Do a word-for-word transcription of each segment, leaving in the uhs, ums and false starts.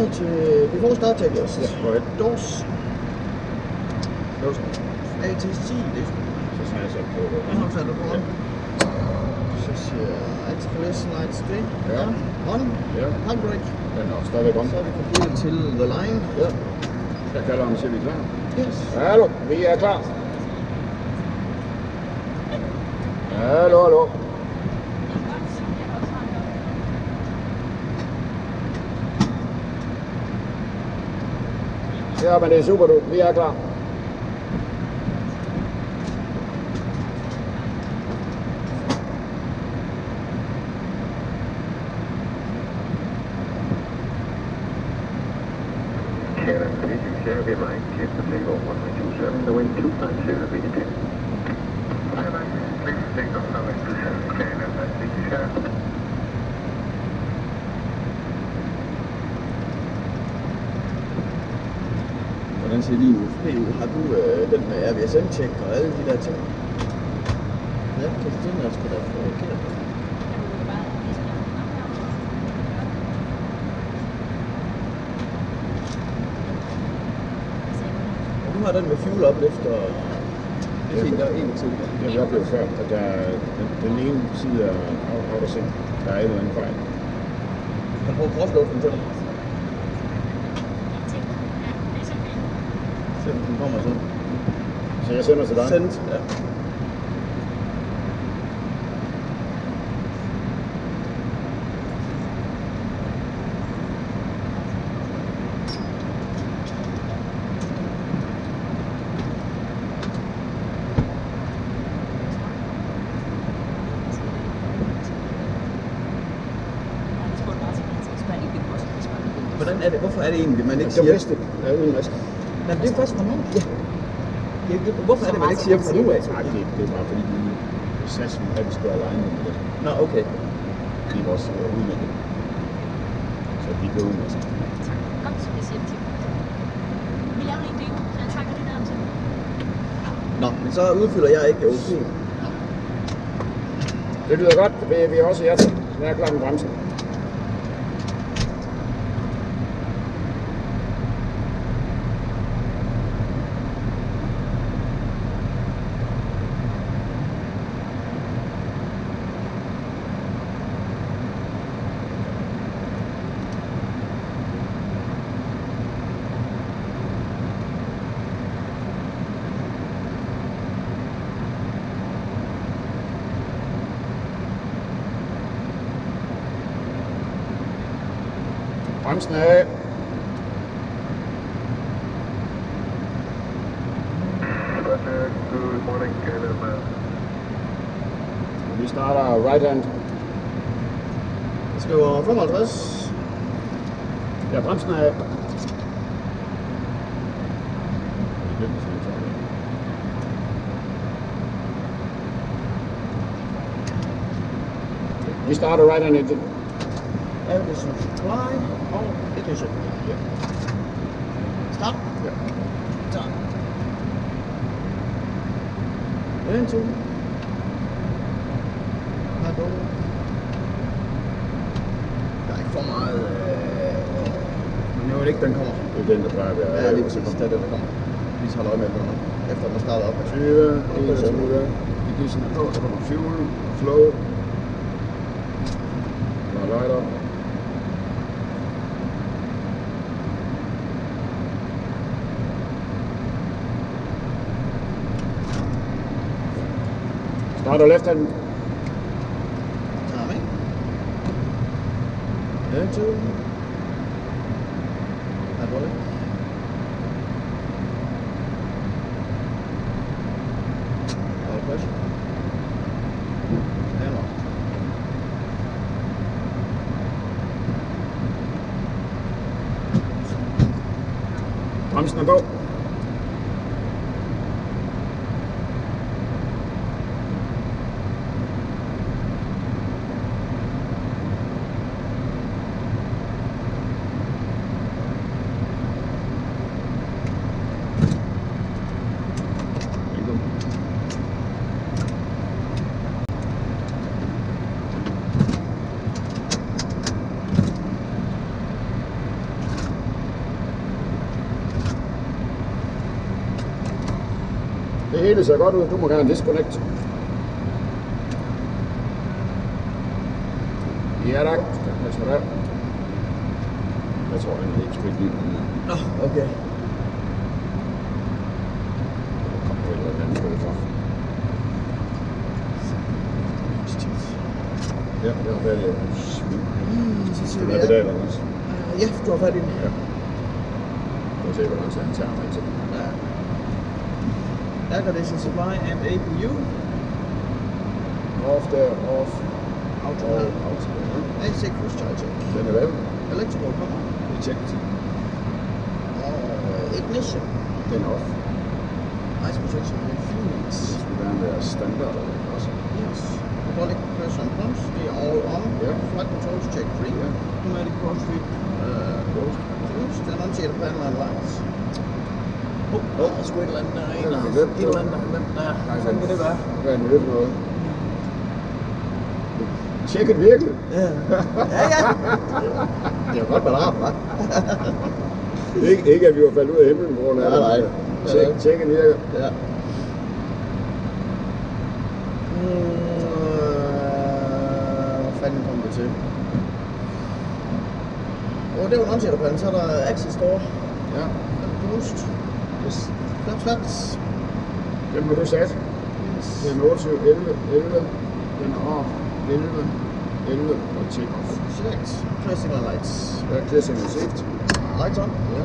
Welcome to before start check. Yes. Yeah, go ahead. Doors. Doors. A T C. Det. Så har jeg sat på. Jeg har sat det på. Så siger activation lights det. Ja. On. Ja. Handbrake. Den er stadigvæk on. Så er vi kommet til the line. Ja. Jeg kalder ham og siger, vi er klar. Yes. Hallo, vi er klar. Hallo, hallo. Ja, men det er super, du. Vi er klar. The wind two five zero, be detected. Please take off coming to Canada, thank you, Hvordan ser din U F P ud? Har du øh, den med R V S M-check og alle de der ting? Ja, Christina skal da få kigget på. Du har den med fuel uplift og det er fint, der er en tid. Det har vi oplevet før, at der er den, den ene side af autosync, der er et eller andet fejl. Kan du prøve krossluften til dig? Se om den kommer så. Så jeg sender til dig? Sendt, ja. Hvordan er det? Hvorfor er det egentlig, man ikke siger? Jeg vidste det. Jeg er uden maske. Nej, det er først fra nu. Ja. Ja, hvorfor er det, man ikke siger fra nu af? Nej, det, det er bare fordi, vi S A S vil have, at vi skal alene med det. Nå, okay. Det er vores uh, udmelding. Så vi går uden maske. Tak. Godt, så jeg siger det til. Vi laver lige en demo, så jeg trækker det der til. Nå, men så udfylder jeg ikke O P. Det lyder godt. Det er vi også jer til. Jeg er klar med bremsen. Bremsen af. Good morning, Canada. Vi starter right hand. Jeg skriver femoghalvtreds. Ja, bremsen af. Vi starter right hand engine. Aviation supply og ignition. Ja. Start. Ja. Start. En, to. Her går det. Der er ikke for meget. Øh... Men jeg ved ikke, den kommer. Det er den, der plejer at være. Ja, lige præcis. Det er den, der kommer. Vi skal holde øje med den, efter den er startet op. tyve, enogtyve. Ignition er på. Der kommer fuel, flow. Der er light up. Starter left hand. Timing. En, to. Hydraulic. Oil pressure. And off. Bremsen er på. Det hele ser godt ud. Du må gerne disconnect. Ja, tak. Hvad skal der? Jeg tror, han er ikke spillet lige nu. Nå, okay. Der kommer jo et eller andet sted fra. Ja, det var færdig. Så siger Det vi er ja. pedalerne også. Ja, du har fat i den. Ja. Du kan se, hvor lang tid han tager mig til. Ja. Air condition supply and A P U. Off der, off. Auto. Og auto. A C cruise charger. Den er lavet. Electrical power. Vi tjekker til. Og ignition. Den er off. Ice protection and Phoenix. Det skulle gerne være standard også. Yes. Hydraulic pressure and pumps. Det er all on. Ja. Flight controls check free. Ja. Pneumatic cross fit. Uh, Closed. closed. And unshaded panel and lights. Åh, oh, der er sgu et eller andet der. Den har vi Et glemt. eller andet der er glemt. Ja, hvad fanden kan det være? Hvad er det for noget? Tjekket virkelig. Ja, ja. ja. Det var godt med rart, hva'? Ikke, ikke at vi var faldet ud af himlen på grund af Nej, nej. det. Tjek, tjekken virker. Ja. Mm, hvad fanden kom det til? Åh, oh, det var en unshaded, så er der access door. Ja. Boost. Yes. Flaps, flaps. Den blev du sat. Det er otteogtyve, elleve, elleve. Den er off. elleve, elleve og take off. Select. Pressing on lights. Ja, classing and safety. Lights on. Ja.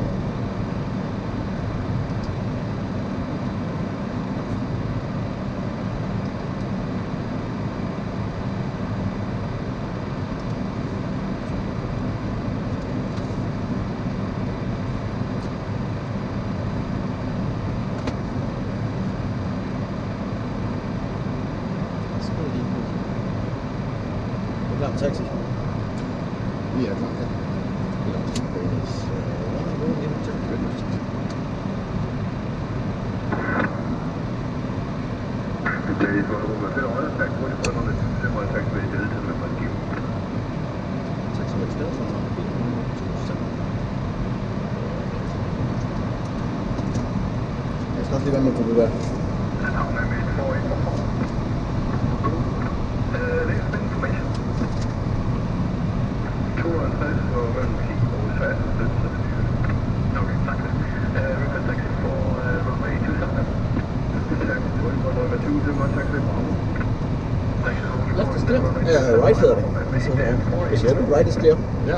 Taxi. Vi er klar. Jeg skal også lige være med på det der. Left is clear. Ja, right hedder det. Altså, hvad siger du? Right is clear. Ja.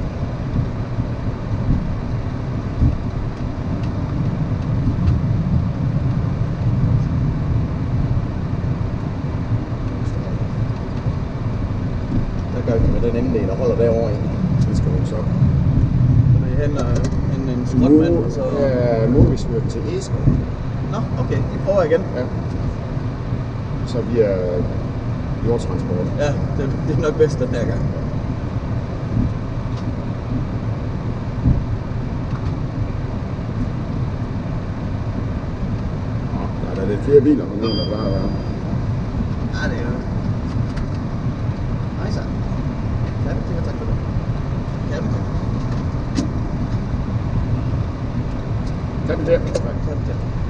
Der gør vi med den ende del, der holder derovre i. Det skal hun så. Så vi henter en, en strømmand, og så... Ja, nu er vi smørt til Esker. Nå, okay, vi prøver igen. Ja. Så vi er jordtransport. Ja, det, det er nok bedst den her gang. Ja, der er lidt flere biler, men der plejer at være. Ja, det er jo... Hej så. Ja, det er tak for det. Ja, det er Kan vi der? tak.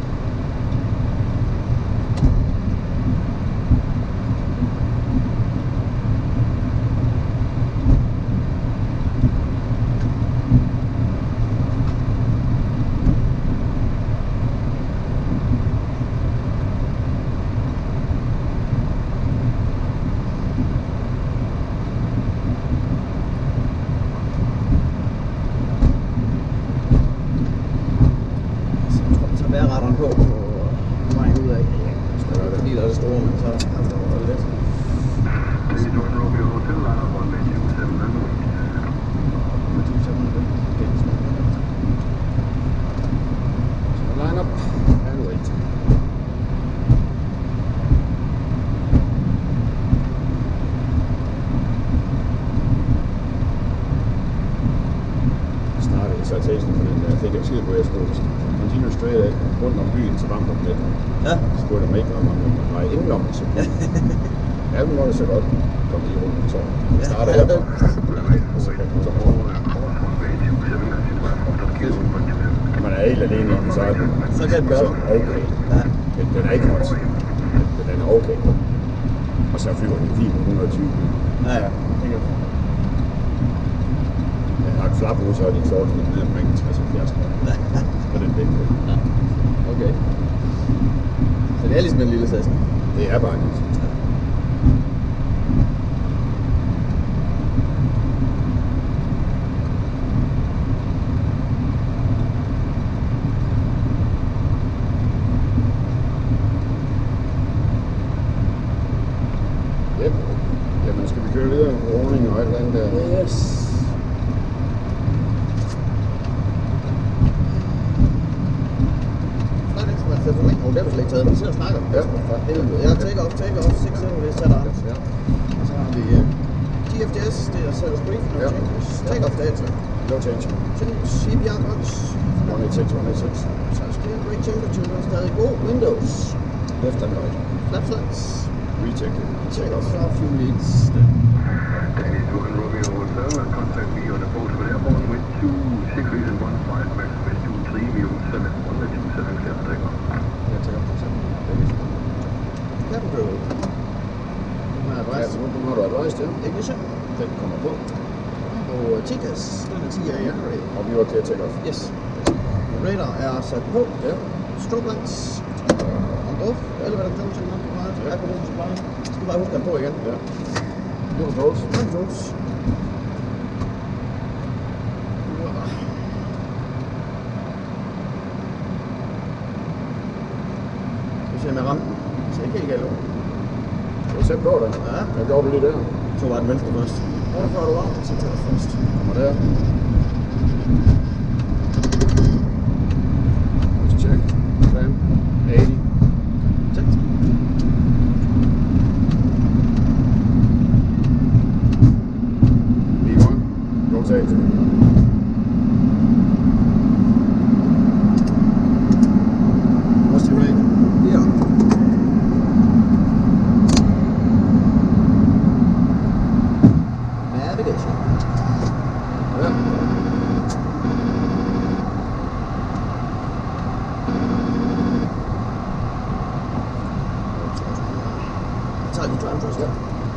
Vejrradaren på på vejen ud af. Fordi der er det store, men så er det lidt. Så line up and wait. Jeg startede i citationen for den der. Jeg fik jo skid på, at jeg skulle continue straight af rundt om byen, så varmt om lidt. Ja. Så spurgte jeg mig ikke, om man var indenom, så ja, nu må det så godt komme lige rundt om tårnet. Jeg starter her. Man er helt alene i den, så er det. Så kan det gøre. Okay. Ja. Den, den er ikke hot. Den, den er okay. Og så flyver den fint med et hundrede og tyve. Ja, ja. Det kan Jeg har et flap ud, så er de fjorten ned omkring tres til halvfjerds grader. På den vinkel. Ja. Okay. Så det er ligesom en lille Cessna? Det er bare en lille Cessna. Yep. Jamen, skal vi køre videre med ordning og alt andet der? Yes. Oh, det har du slet ikke taget, men vi sidder og snakker. Ja. Ja, take off, take off, six seven, det er sat on. Ja. Så har vi uh, T F D S, det er set as brief, no Ja. changes. Take off data. No change. Change, C P R box. one eighty-six, one eighty-six. Sounds clear, brake temperature, er stadig god. Windows. Left and right. Flap flaps. Recheck it. Take off a few leads. Danny two and Romeo Hotel, contact me on approach with airborne with two six and one five, max with two three, view seven one two seven, clear for takeoff. Yeah, take off. Cabin crew. Nu har jeg advice. Ja, nu har du advice, ja. Ignition. Den kommer på. Og T C A S, den er ti A I R. Og vi var til at take off. Yes. Radar er sat på. Ja. Strobe lights. On off. Elevator junction not required. Airport supply. Skal bare huske den på igen. Ja. Nu er det Controls. Vi ser med rampen. Det ser ikke helt galt ud. Du har selv på det. Ja. Hvad gjorde du lige der? Så var den venstre først. Hvorfor får du af? Så tager du først. Kommer der. Let's check. Clamp. eighty. Tæt. V one. Rotate. What's the rate? Ja. Navigation. Ja. Jeg tager lige drive først. Ja.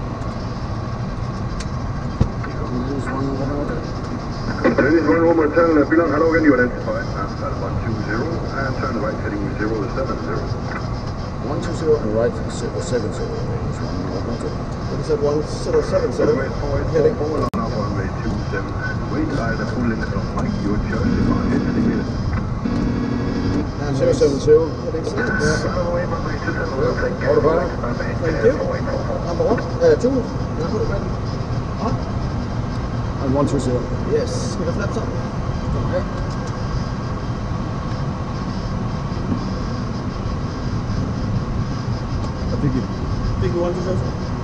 Use one more there. Danny one Romeo Hotel, Billund, hello again, you identified, outside one two zero, and turn right heading zero seven zero. one two zero and right seven zero. What is that one zero seven seven? Wait forward, Heading. forward on our runway two seven, and wait by the full limit of Mike, your choice, if I hit the minute. And zero seven zero. heading six. Autopilot. Thank you. Number one. Uh, two. Number one. On. And one two zero. Yes. Skal der flaps op? Ja. Hvad fik vi? Fik vi one two zero?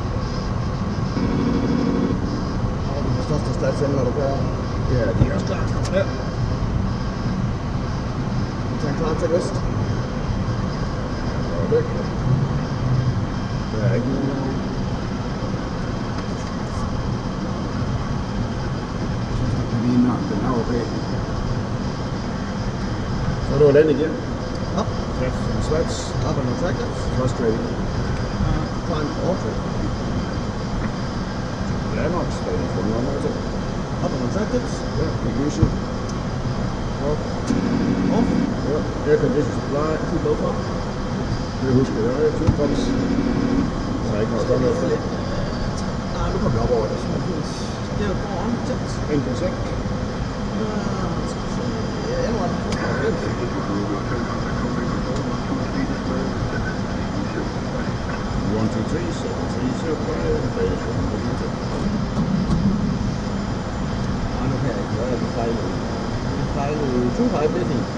Og du får største stats ind, når du kører. Ja, de er også klar. Ja. Vi tager klar til vest. Og væk. Der er ikke nogen. Ligner, den er okay. Så er det jo land igen. Op. Ja, en slats. Up and on track. Thrust rating. Climb auto. Landmarks, der er for noget med til. Up and on track. Ja, ignition. Off. Off. Ja, air condition supply. Keep low for. Det husker jeg. Ja, two pumps. Så er ikke noget stående efter det. Nej, nu kommer vi op over det. Det er jo foran. Tæt. En på sek. Ja, endnu en. one two three, seven three zero five, base one hundred. Nej, nu kan jeg ikke gøre det. Vi fejlede. Vi fejlede to five, det er fint.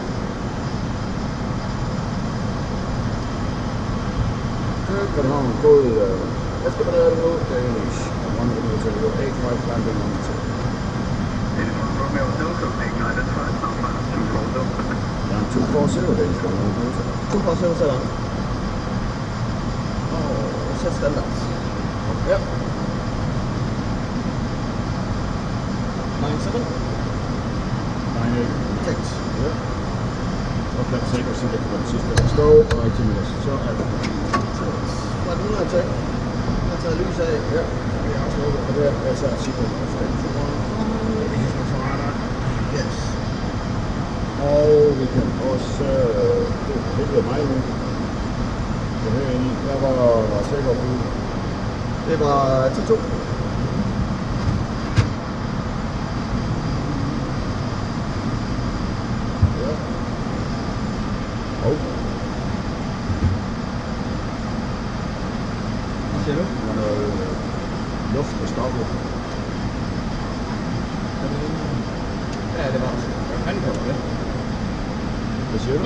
København, både uh, eftermiddag nu, Danish, one hundred to eight five landing on the tip. Romeo Hotel, Copenhagen, identified, southbound two four zero. Yeah, two four zero Danish, one hundred to. two four zero sætter. Og sæt standard. Ja. nine seven. nine eight. Perfekt. Ja. Og fem sekunder, så det kan være det sidste, der står, og ikke til mere, så er det. Var det hundrede tæk? Jeg har taget lys af. Ja, vi har også noget, og det er altså artiklen og fem yes. Og vi kan også, det er helt mig nu. Det her inde, der var sikker på. Det var T to. Ja. Og. Hvad siger du? Der var noget luft, der stoppede. Ja, det var det. Hvad fanden kommer det? Hvad siger du?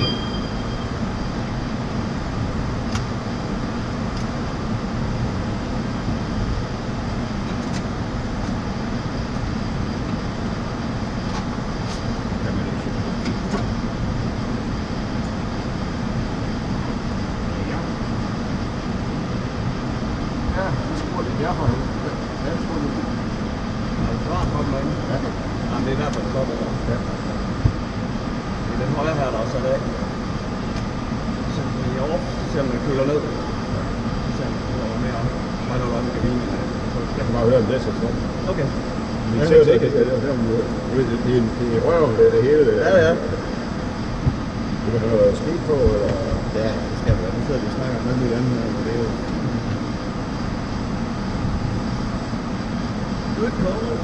Okay. Men det er ikke, det er røven, det er det hele. Ja, ja. Du kan have noget ski på, eller? Ja, det skal være. Nu sidder vi og snakker med lidt andet her, det er jo... Good call.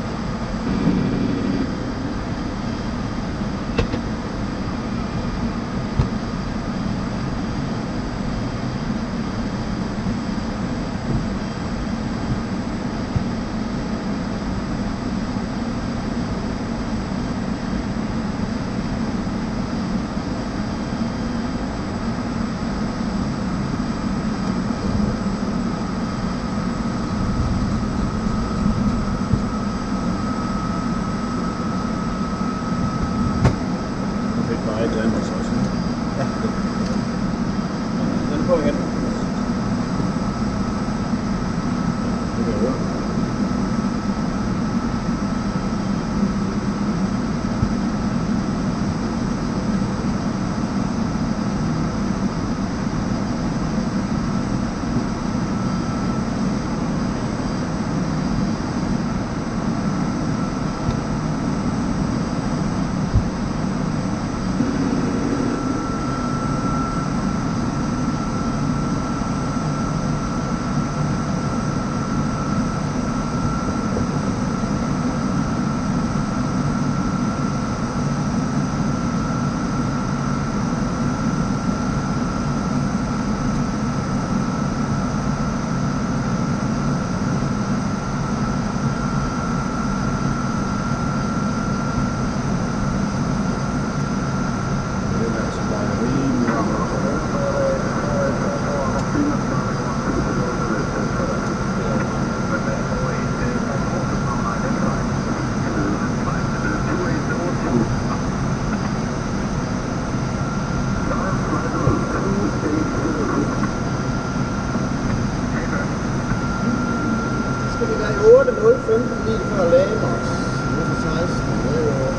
otte nul femten lige før Lagos. Nu er seksten. Det er jo...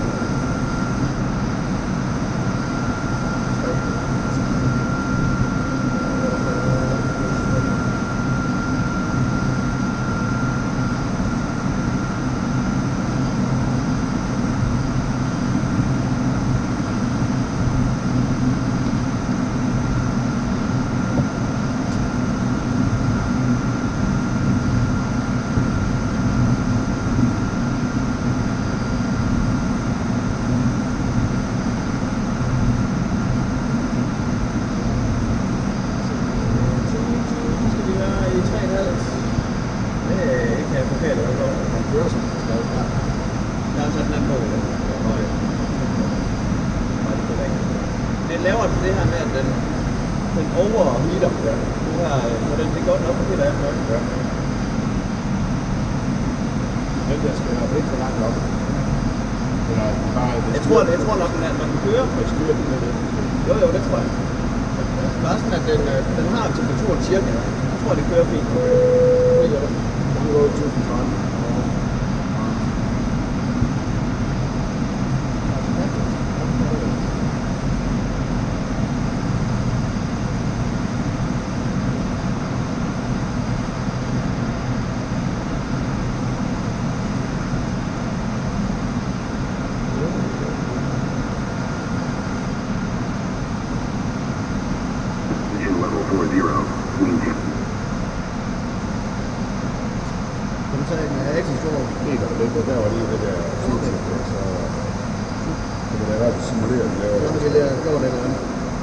Jeg tror, jeg tror nok, at man kan køre med styret med det. Jo, jo, det tror jeg. Det er sådan, at den, den har temperaturen cirka. Jeg tror, det kører fint. Det gør det. Den går tusind tredive. four zero, wind two. Kan du tage en rigtig stor? Meter det ligger der var lige det der syvogtyve, så det kan være at simulere det laver. Så har vi lavet gjort det eller andet.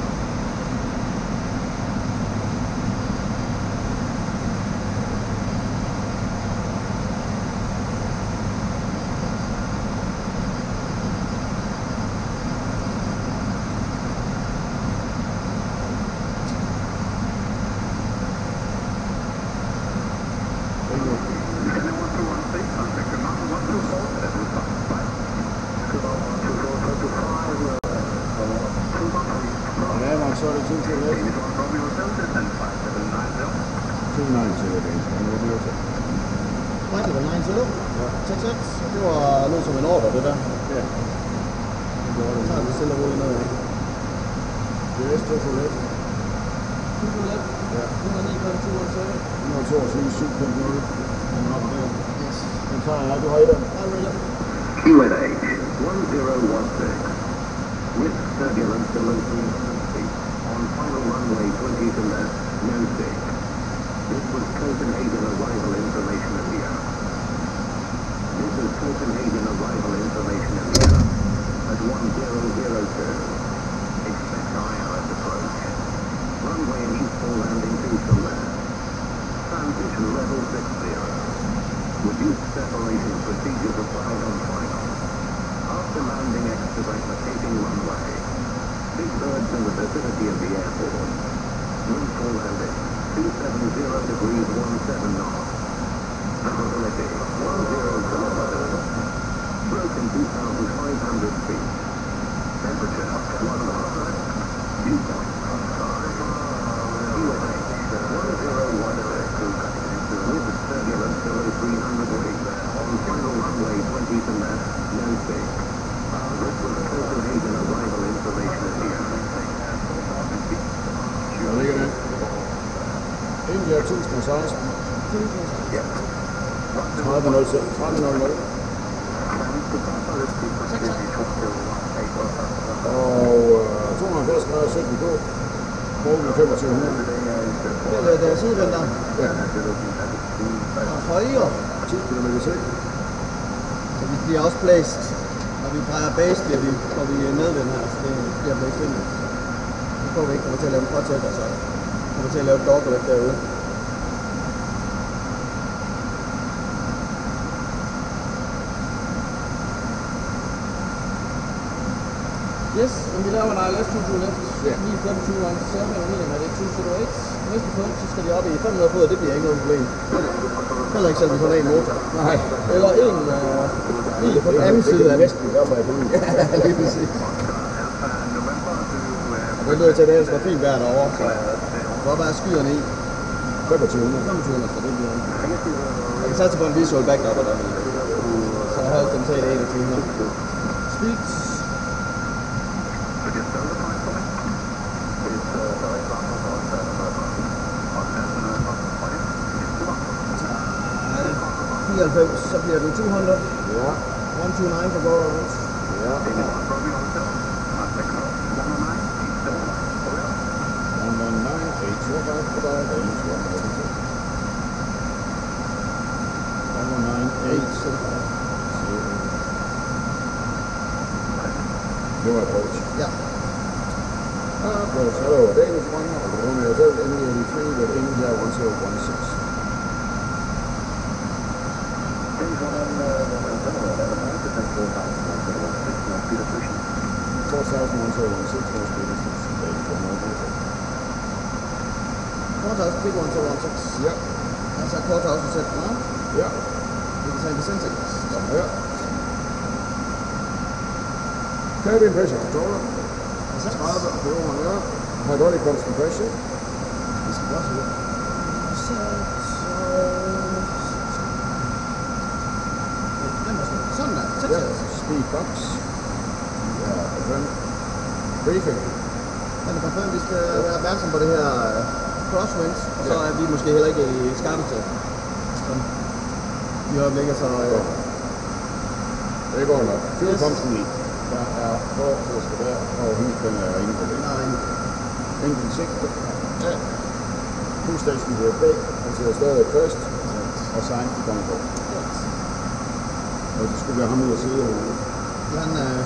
Det var noget som en ordre, det der. Ja. Det gjorde det. Så tager vi stille og roligt ned. Det er to to left. to to left? Ja. et nul ni komma to syv. et nul to syv syv komma nul. Den er oppe der. Yes. Den tager jeg, du har i den. Ja, really. Q N H one zero one six. With turbulence below three hundred feet. On final runway twenty to left, no stick. This was Copenhagen arrival information at the air. This is Copenhagen arrival information at the air. At one zero zero two. Expect I R S approach. Runway and useful landing two to left. Transition level six zero. Reduced separation procedures applied on final. After landing, excavate vacating runway. Big birds in the vicinity of the airport. Room for landing. two seven zero degrees one seven knots. Probability one zero kilometers. Broken two thousand five hundred feet. Temperature one hundred. Dew point five. Q N H one zero one six. With turbulence below three hundred feet. On final runway twenty to left, no stick. This was Copenhagen arrival information at the air. Der ligger den. India tusind og seksten. Yep. tredive nul seks. tredive nul nul. Og øh, tooghalvfjerds grader sytten på. Målen femogtyve hundrede. Det er det sidevind der. Ja. Og højere. ti kilometer sigt. Så vi bliver også blæst. Når vi drejer base, bliver vi, får vi medvind her, så det bliver blæst ind. Nu får vi ikke kommer til at lave en påtæt, og så kommer til at lave et dogleg derude. Yes, men vi laver en I L S to to left, Ja. ni fem to one seven, med det to zero eight. Næste punkt, så skal de op i fem hundrede fod, det bliver ikke noget problem. Heller ikke selv, vi får en motor. Nej. Eller en øh, bil på den anden side af det. Næsten gør mig på ud. Ja, lige præcis. Og det lyder til, at det ellers var fint vejr derovre, så det var bare skyerne i. femogtyve hundrede. femogtyve hundrede, så det bliver... Jeg kan satse på en visual backup, der så jeg holdt dem til det enogtyve hundrede. Speeds. fireoghalvfems, så bliver den to hundrede. Ja. one two nine for go rounds. Ja. one one nine eight two five for dig. one one nine eight two five. Det var approach. Ja. Approach. Hello, Danish one. Romeo Hotel M D eighty-three with India one zero one six. four thousand one zero one six, no speed distance. four thousand big one zero one six. Ja. Altså four thousand set now. Ja. Vi kan tage descending. Ja. Cabin pressure controller. tredive og fjorten, ja. Hydraulic constant pressure. Vi skal også ud. Sådan der. Ja. Speed box. Ja, confirm. Briefing. Men det confirm, vi skal være opmærksom på det her crosswinds, og så er vi måske heller ikke i skarpeste. Sådan. I øjeblikket, så... Øh, det går nok. Fuelpumpen i. Der er hvor det skal være, og husbænden er inde på det. Nej. Enkelt sigte. Ja. Two station D F B, han sidder stadig først, og så de kommer på. Og det skulle være ham ud at sidde herude. Han, øh...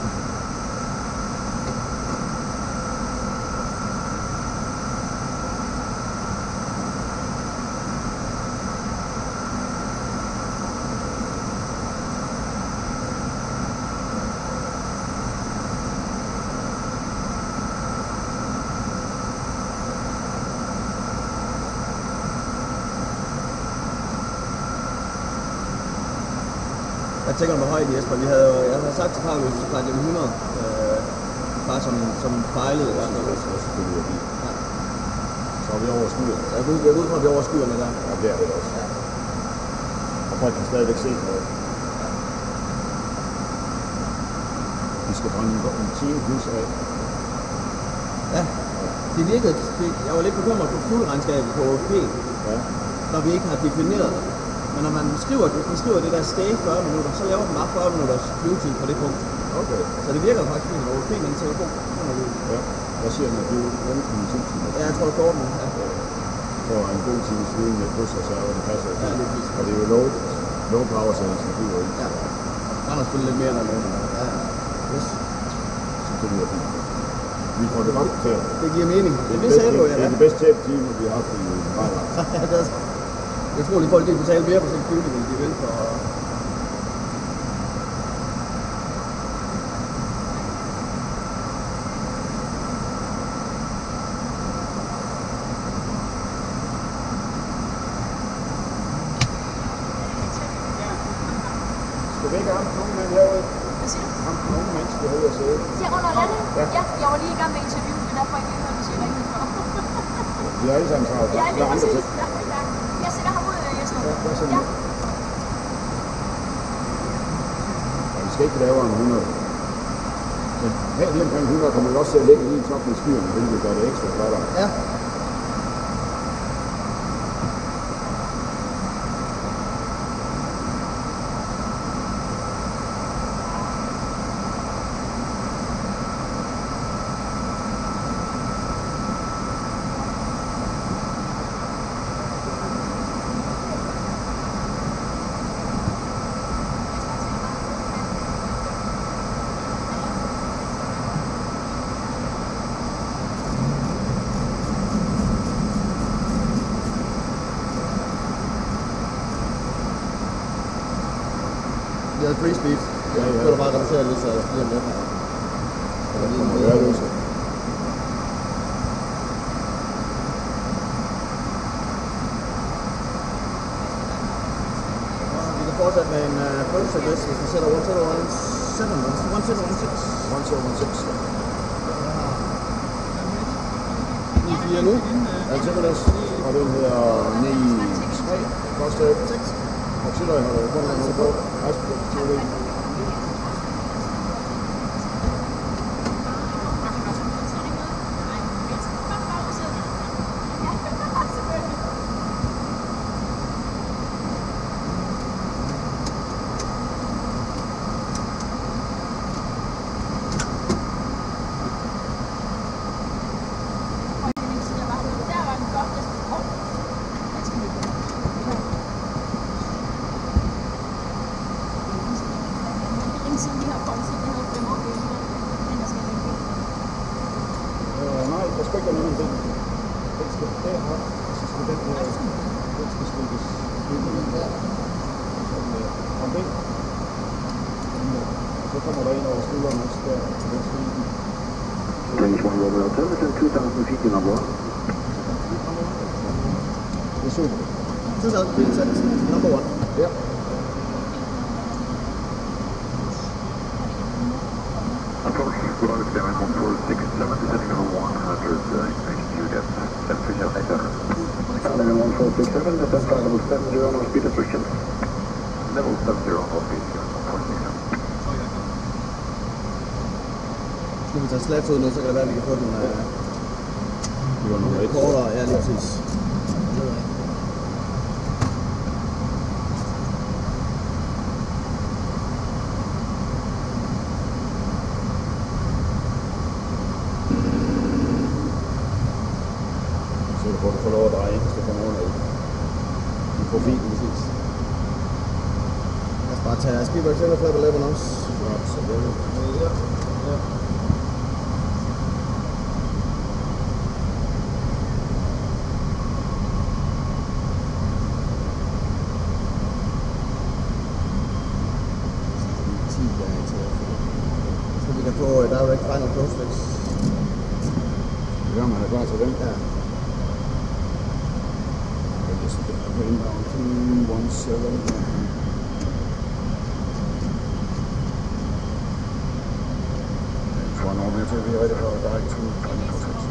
Jeg tænker med højde, Jesper. Vi havde, jeg havde sagt til Paulus, så fandt jeg hundrede. Øh, bare som, som fejlede. Jeg synes også, at selvfølgelig er det. Ja. Så er vi over skyerne. Jeg er ude, jeg er ude fra, at vi er over skyerne der. Ja, det er det også. Ja. Og folk kan stadigvæk se noget. Ja. Vi skal brænde en time plus af. Ja. Det virkede. Det, jeg var lidt bekymret for fuglregnskabet på O P. Ja. Når vi ikke har defineret det. Men når man skriver, man skriver det der stay fyrre minutter, så laver den bare fyrre minutters flyvetid på det punkt. Okay. Så det virker faktisk fint, og O P den telefon. Ja. Hvad siger den, at du er tusind? Ja, jeg tror det er fjorten. Ja. Så en god times flyvning med busreserve, den passer. Ja, det er fint. Og det er jo low, low power, så den flyver i. Ja. Han har spillet lidt mere end noget. Ja, ja. Yes. Så det lyder fint. Vi får det rapporteret. Det giver mening. Det, Det, det, det sagde du, ja. Det er det bedste tæt-team, vi har haft i Rejlagt. Jeg tror, at folk de betaler mere på sådan en flyvning, end de vil for... Skal vi ikke have nogen mand herude? Hvad siger du? Ham nogen mand skal herude og sidde. Til under landet? Ja. Ja, jeg var lige i gang med interview, men derfor ikke lige hørt, hvis jeg ringede for. Vi er alle sammen travlt. Ja, Der lige er andre præcis. ting. Ja, ja. Jeg sætter ham ud, Jesper. Ja, hvad så Ja. lige? Ja, vi skal ikke lavere end hundrede. Men her lige omkring hundrede kommer vi også til at lægge lige i toppen af skyerne, hvilket gør det ekstra flottere. Ja. Det er free speed. Ja, ja. Så kan du bare reducere lidt, så jeg bliver lidt. Der kommer være løse. Vi kan fortsætte med en uh, purchase address, hvis vi sætter one zero one seven, one zero one six. one zero one six. ni fire nu. Altimedes, og den hedder ni tre. Koster seks. Og til dig har du fundet noget på. Rejsblik, T V. Nej, der skal ikke være nogen ting. Den skal derop, og så skal den her, den skal sluttes ind der. Om det. Og så kommer der ind over skulderen også der, og den skal ind. Range one Rover Alternative, two thousand feet in number one. Det er super. two thousand feet set, number one. Ja. Approach Rover seven one four six seven, descending on one hundred, uh, altitude at seven three zero eight hundred. Descending on one four six seven, descend flight level seven zero, no speed restriction. Level seven zero, no speed restriction, one four six seven. Skal vi tage slats ud nu, så kan det være, at vi kan få den uh, Det var nummer et. kortere. Ja, lige præcis. Så er det hvor du får lov at dreje ind, så kommer under i, i profilen. Præcis. Lad os bare tage speedbox ind og flap eleven også. Flot, så det er Ja. Ja. Så vi kan få direct final close fix. Det gør man er klar til den. Ja. Inbound two one seven. Så når vi til at blive rigtig for direct to final close fix.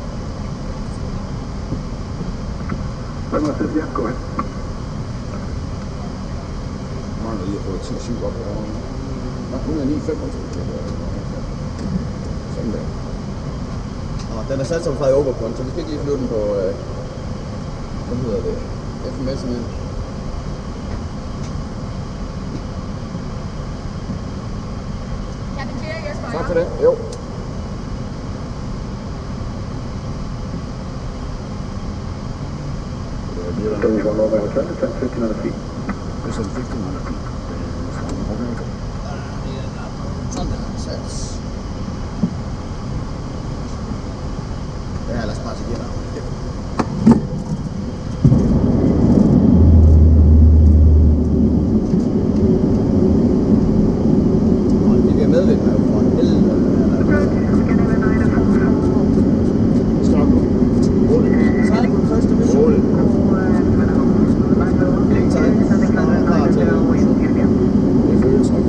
Runway fifty, go ahead. Mangler lige at få ti syv op herovre. Nej, hun er ni femogtyve. Sådan der. Og den er sat som fra i overpoint, så vi skal ikke lige flyve den på, øh, hvad hedder det, F M S'en ind. Captain Clear, yes, fire. Tak for det. Jo. Going one over hotel, ten fifteen hundred feet. Det er sådan femten hundrede feet. Sådan der, sats. Ja, lad os bare tage igen. Og det bliver medvind med for helvede. Stop. Rolig. Sejl på første mission. Rolig. Klar til Det føles rigtig.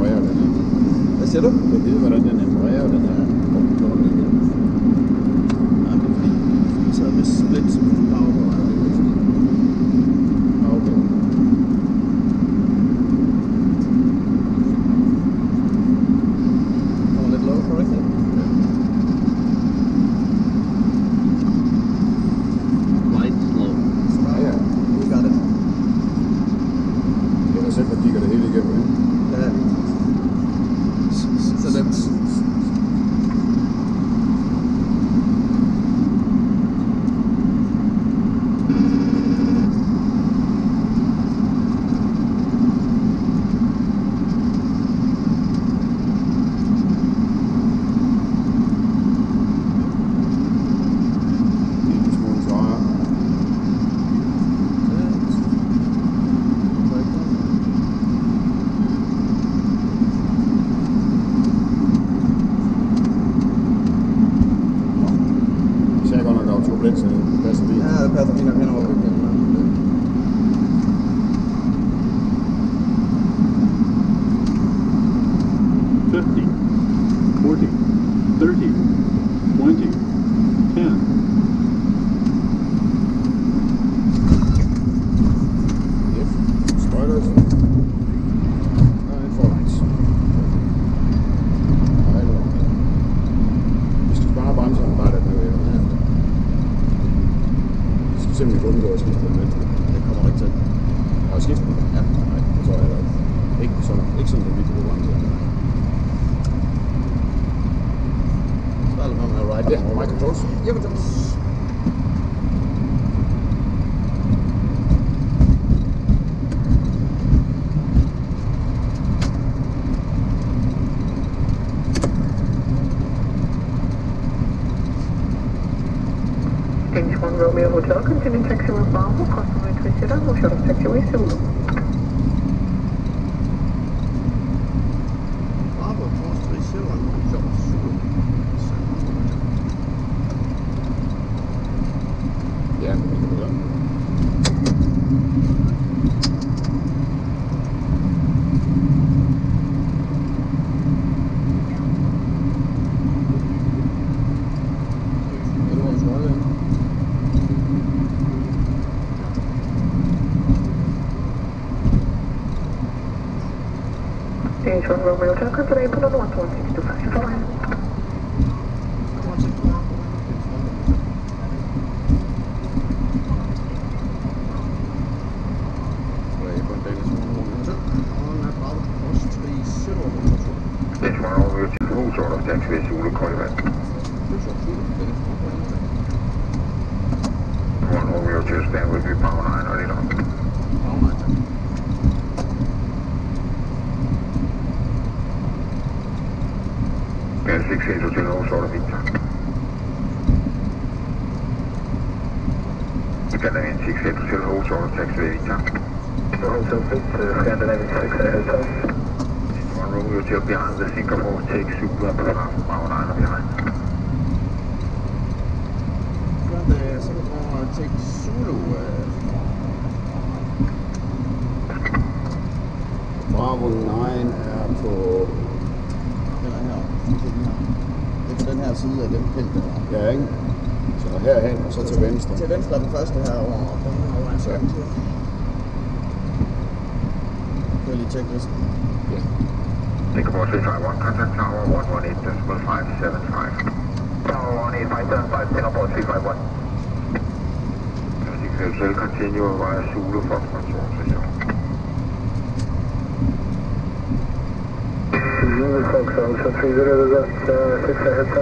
Hvad siger du? Jeg ved, hvordan den embraer, den er. Ikke sådan, ikke sådan, som vi kan gå rundt til. Så er det bare med right. Ja, my controls. Ja, controls. Romeo Hotel, continue taxiway Bravo, customer three zero, we'll shut off taxiway Zulu. Bravo, cross three zero, and shut off Zulu. Ja, det kan vi gøre. Stage one Romeo Hotel, continue Billund one one six two five. Fine. Stage one Romeo Hotel, full sort of taxiway Zulu, call you back. one Romeo Hotel, stand with you, power nine, or you don't. six eight Hotel, all sort of Victor. Scandinavian six eight Hotel, all sort of taxiway Victor. Hotel six, Scandinavian six eight Hotel. One Romeo Hotel behind the Singapore, take Zulu up the power nine behind. The Singapore take Zulu. Bravo nine er på... Den er her. Det er på den her side af den pind, der er. Ja, ikke? Så herhen, og så til venstre. Til venstre er den første her over, og den her over en skærm til. Kan jeg lige tjekke listen? Ja. Singapore three five one, contact tower one one eight decimal five seven five. Tower one eight five seven five, Singapore three five one. six eight Hotel, continue via Zulu, Fox Control Station. Zulu Fox, Hotel three zero, that's six eight Hotel.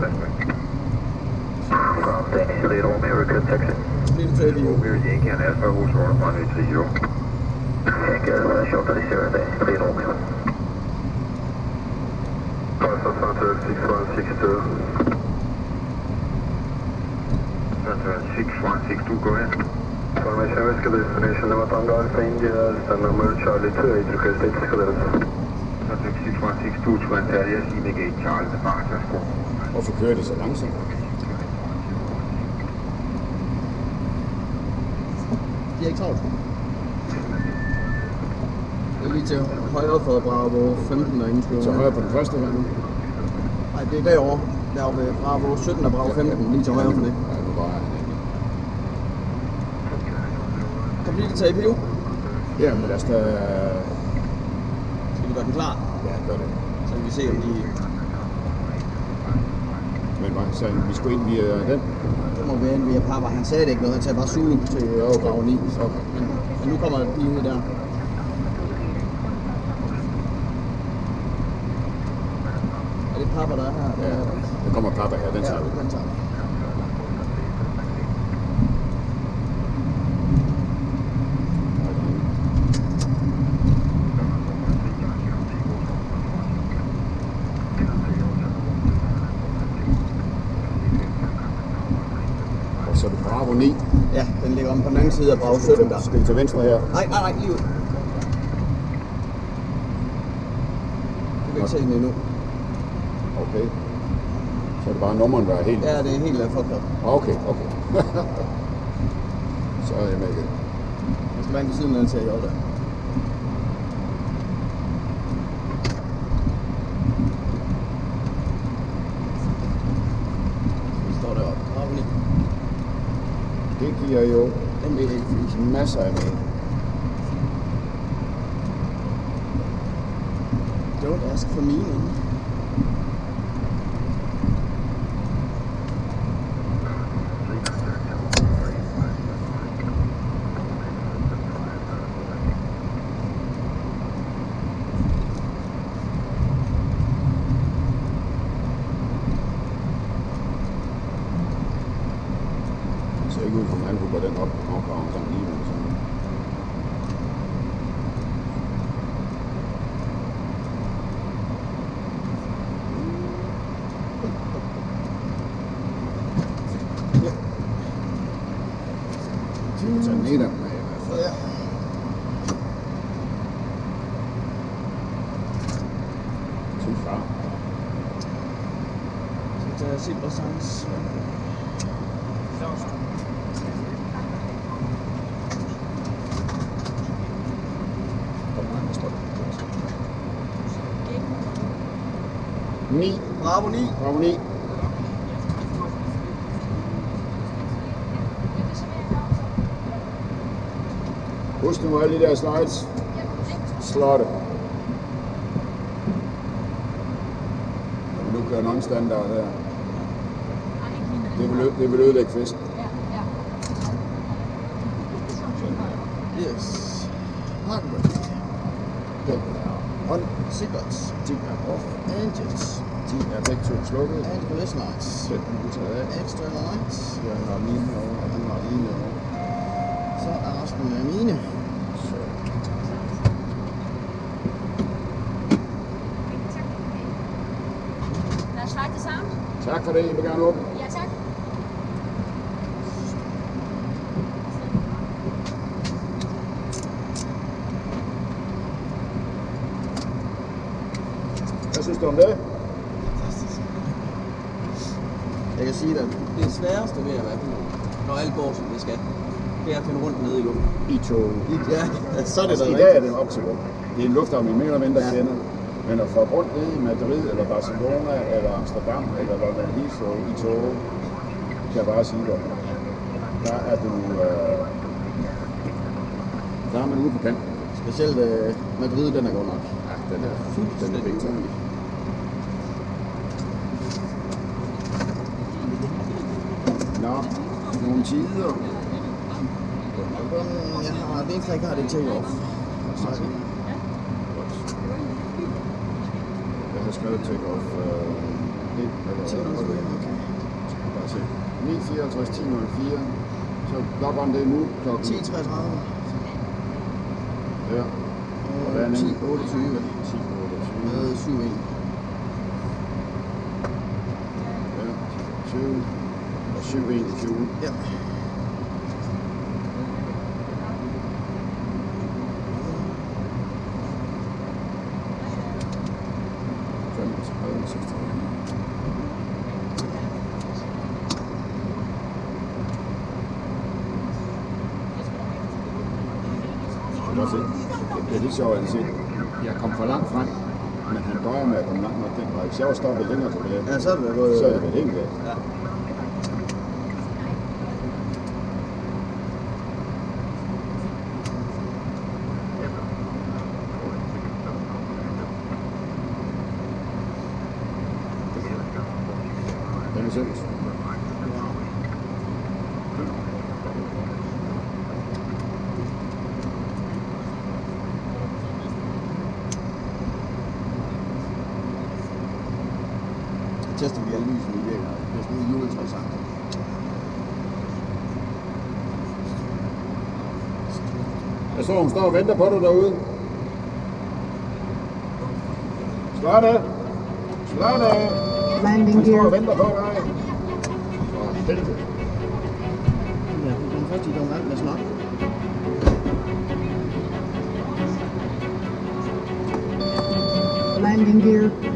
Ground Danish, lead Romeo, record taxi. Lige til de Romeo Yankee and Alpha, who's order one eight three zero. Yankee Alpha, short three zero, Danish, lead Romeo. Alpha Center six one six two. Center six one six two, go ahead. Formation risk destination November Alpha India, stand number Charlie two eight, request eight clearance. Center six one six two to Antalya, Seamake eight Charlie, departure score. Hvorfor kører det så langsomt? De er ikke travlt. Det er lige til højre for Bravo femten og indskriver. Så højre på den første her nu? Nej, det er derovre. Derovre ved Bravo sytten og Bravo femten, lige til højre for det. Ja, nu var jeg Kan vi lige tage i P U? Ja, men lad os da... Skal vi gøre den klar? Ja, gør det. Så kan vi se, om de... Men hvad, så vi skulle ind via den? Det må være ind via Papa. Han sagde det ikke noget. Han sagde bare Zulu til okay. Bravo ni. Så. Men, men nu kommer de ud der. Er det Papa, der er her? Ja, der kommer Papa her, den tager vi. Ja, den tager vi. Så er det Bravo ni. Ja, den ligger om på den anden side af Bravo sytten der. Skal vi til venstre her? Nej, nej, nej, lige ud. Du kan ikke se den endnu. Okay. Så er det bare nummeren, der er helt... Ja, det er helt fucked up. Okay, okay. Så er jeg med igen. Jeg skal være inde på siden af den serie der. Det står deroppe. Bravo ni. Det giver jo M D etogtres. masser af med. Don't ask for meaning. meterne med i hvert fald. Ja. Til far. Så tager jeg Silver Sans. ni. Bravo ni. Bravo ni. Husk nu alle de der slides. Slotte. Nu kører non-standard her. Det vil, det vil ødelægge festen. Yes. Hardware. Den er on. Signals. De er off. Engines. De er begge to slukket. And collision lights. Den er taget af. External lights. Jeg har mine over, og han har mine over. Så er resten af mine. Så. Lad os slide det sammen. Tak for det. I vil gerne åbne. Ja, tak. Hvad synes du om det? Fantastisk. Jeg kan sige dig, det sværeste ved at være pilot, når alt går som det skal, det er at finde rundt nede i luften. I tog. Ja, så er det Altså, da i dag er det optimum. Det er en lufthavn, vi mere eller mindre Ja. kender. Men at få rundt nede i Madrid, eller Barcelona, eller Amsterdam, eller London Heathrow i tog, kan jeg bare sige dig. Der er du... Øh, der er man ude på kanten. Specielt øh, Madrid, den er god nok. Ja, den er fuldstændig vigtig. Nå, nogle tider. Jeg har det eneste, jeg ikke har, det er take-off. Jeg har skrevet take-off øh, et eller andet. Skal vi bare se. ni fireoghalvtreds ti nul fire. Så loggeren det er nu klokken ti treogtredive. Ja. Og hvad er ti den? otteogtyve. ti otteogtyve. Med syv en. Ja, tyve. Og syv enogtyve. Ja. femogtredive seksogtredive. Det er, det er lidt sjovt at se. Jeg kom for langt frem, men han døjer med at komme langt nok den vej. Hvis jeg var stoppet længere tilbage, Ja, så er det gået. så er det vel helt galt. Ja. Den er sødt. Jeg tester vi alle lysene, vi virker. Det er sådan en juletræsang. Jeg så, hun står og venter på dig derude. Slå det! Slå det! Landing Hun står og gear. venter på dig. For helvede. Ja, den første, de kommer alt med snak. Landing gear.